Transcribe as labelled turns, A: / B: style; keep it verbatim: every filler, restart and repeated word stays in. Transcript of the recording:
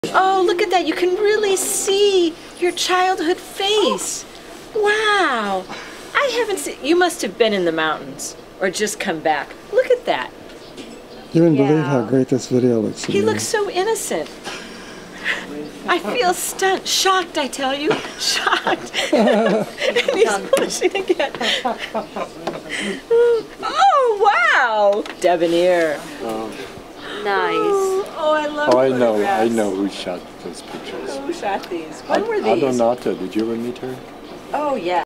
A: Oh, look at that. You can really see your childhood face. Wow. I haven't seen, you must have been in the mountains or just come back. Look at that.
B: You wouldn't
A: yeah.
B: believe how great this video looks.
A: He looks so innocent. I feel stunned, shocked, I tell you, shocked. And he's pushing again. Oh, wow. Debonair.
C: Oh.
A: Nice. Oh, oh, I love
C: Oh, I know,
A: photographs.
C: I know who shot those pictures.
A: Who shot these? When were these?
C: Adonata, did you ever meet her?
A: Oh, yeah.